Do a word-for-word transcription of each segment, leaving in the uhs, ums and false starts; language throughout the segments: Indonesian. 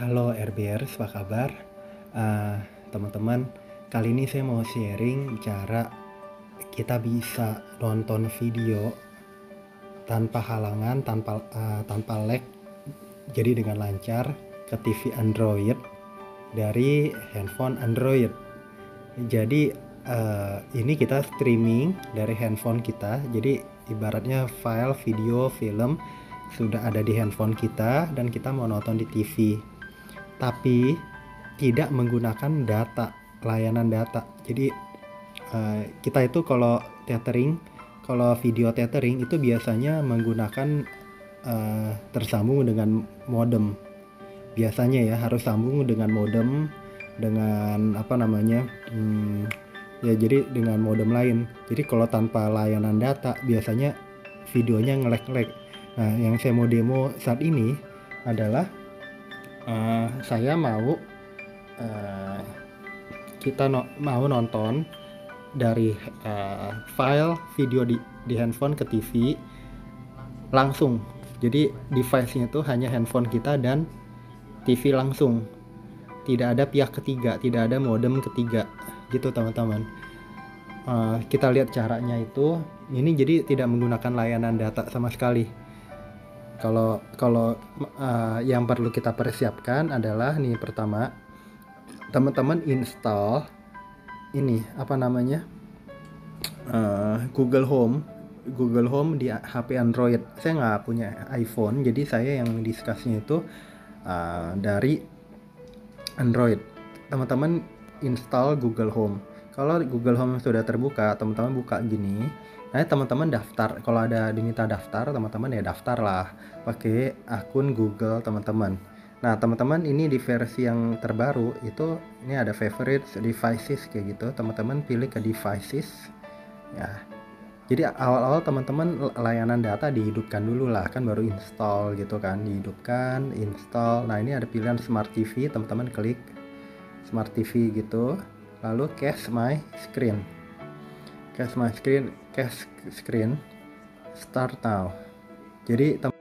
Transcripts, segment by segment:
Halo RBers, apa kabar? Uh, teman-teman, kali ini saya mau sharing cara kita bisa nonton video tanpa halangan, tanpa uh, tanpa lag, jadi dengan lancar ke T V Android dari handphone Android. Jadi uh, ini kita streaming dari handphone kita, jadi ibaratnya file video film sudah ada di handphone kita dan kita mau nonton di T V, tapi tidak menggunakan data, layanan data. Jadi uh, kita itu kalau tethering, kalau video tethering itu biasanya menggunakan uh, tersambung dengan modem. Biasanya ya harus sambung dengan modem, dengan apa namanya, hmm, ya jadi dengan modem lain. Jadi kalau tanpa layanan data biasanya videonya nge-lag-lag. Nah, yang saya mau demo saat ini adalah uh, saya mau uh, kita no, mau nonton dari uh, file video di, di handphone ke T V langsung. Jadi device-nya itu hanya handphone kita dan T V langsung. Tidak ada pihak ketiga, tidak ada modem ketiga, gitu teman-teman. Uh, kita lihat caranya itu. Ini jadi tidak menggunakan layanan data sama sekali. Kalau kalau uh, yang perlu kita persiapkan adalah nih, pertama teman-teman install ini apa namanya uh, Google Home Google Home di H P Android. Saya nggak punya iPhone, jadi saya yang discussnya itu uh, dari Android. Teman-teman install Google Home. Kalau Google Home sudah terbuka, teman-teman buka gini. Nah, teman-teman daftar. Kalau ada diminta daftar, teman-teman ya daftar lah pakai akun Google teman-teman. Nah, teman-teman ini di versi yang terbaru itu ini ada favorites, devices kayak gitu. Teman-teman pilih ke devices. Ya. Jadi awal-awal teman-teman layanan data dihidupkan dulu lah, kan baru install gitu kan, dihidupkan, install. Nah, ini ada pilihan Smart T V, teman-teman klik Smart T V gitu. Lalu cache my screen. Cache my screen, cache screen, start now. Jadi tem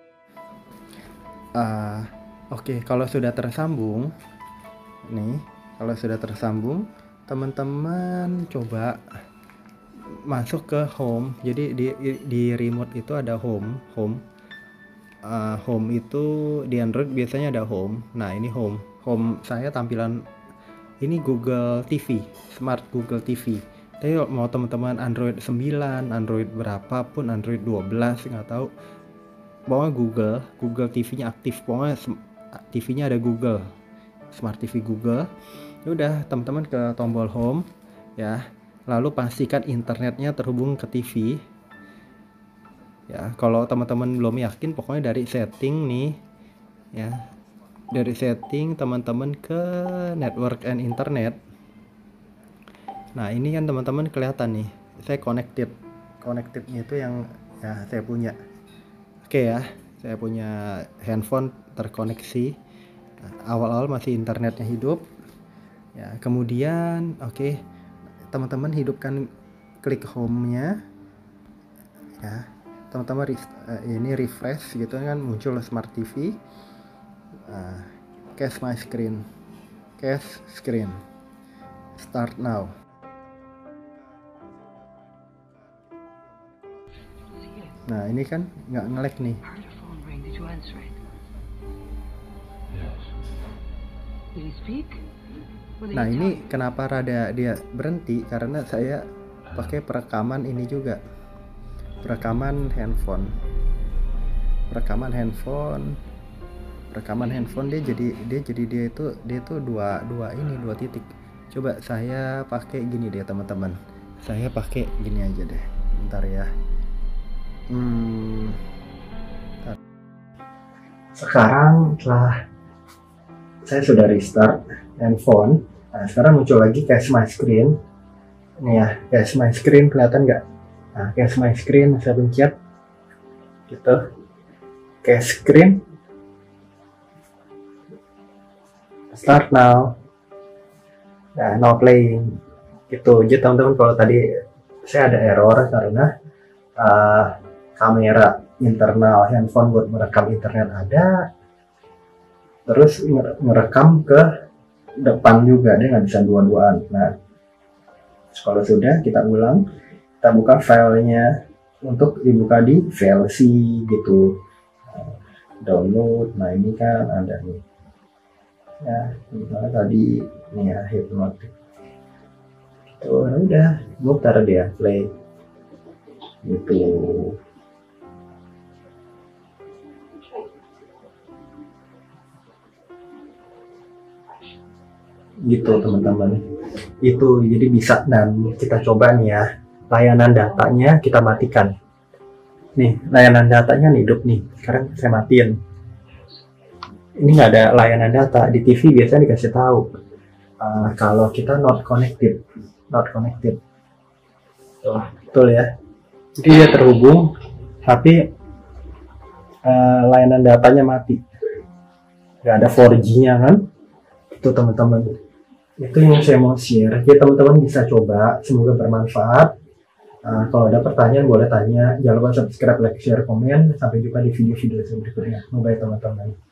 uh, oke, okay, kalau sudah tersambung nih, kalau sudah tersambung, teman-teman coba masuk ke home. Jadi di di remote itu ada home, home. Uh, home itu di Android biasanya ada home. Nah, ini home. Home saya tampilan ini Google T V, Smart Google T V. Tapi mau teman-teman Android sembilan, Android berapapun, Android dua belas, nggak tahu. Pokoknya Google, Google T V-nya aktif. Pokoknya T V-nya ada Google, Smart T V Google. Ya udah, teman-teman ke tombol home ya. Lalu pastikan internetnya terhubung ke T V. Ya, kalau teman-teman belum yakin, pokoknya dari setting nih ya. Dari setting teman-teman ke network and internet. Nah, ini kan teman-teman kelihatan nih, saya connected. Connectednya itu yang ya saya punya. Oke ya, saya punya handphone terkoneksi. Nah, awal-awal masih internetnya hidup. Ya, kemudian oke, okay, teman-teman hidupkan klik home-nya. Ya, teman-teman ini refresh gitu kan, muncul Smart T V. Uh, cache my screen, cache screen, start now. Nah, ini kan nggak nge-lag nih. Nah, ini kenapa rada dia berhenti, karena saya pakai perekaman ini juga, perekaman handphone perekaman handphone rekaman handphone. Dia jadi dia jadi dia itu dia itu dua dua ini dua titik. Coba saya pakai gini deh teman-teman, saya pakai gini aja deh, bentar ya. Hmm, bentar. Sekarang setelah saya sudah restart handphone, nah sekarang muncul lagi cache my screen. Ini ya, cache my screen, kelihatan nggak? Nah, cache my screen saya pencet gitu, cache screen, start now. Nah, now playing gitu aja teman-teman. Kalau tadi saya ada error karena uh, kamera internal handphone buat merekam internet ada, terus ngerekam ke depan juga, dia nggak bisa dua-duaan. Nah, kalau sudah kita ulang, kita buka filenya, untuk dibuka di V L C gitu, download. Nah ini kan ada nih ya, misalnya tadi ini ya, Hypnotic itu udah muter dia, play gitu. Gitu teman-teman, itu jadi bisa. Dan kita coba nih ya, layanan datanya kita matikan nih, layanan datanya nih hidup nih, sekarang saya matiin. Ini nggak ada layanan data. Di T V biasanya dikasih tahu uh, kalau kita not connected, not connected tuh, betul ya, jadi dia terhubung tapi uh, layanan datanya mati, nggak ada four G nya kan. Itu teman-teman, itu yang saya mau share. Jadi teman-teman bisa coba, semoga bermanfaat. Uh, kalau ada pertanyaan boleh tanya, jangan lupa subscribe, like, share, komen. Sampai jumpa di video-video berikutnya. Bye teman-teman.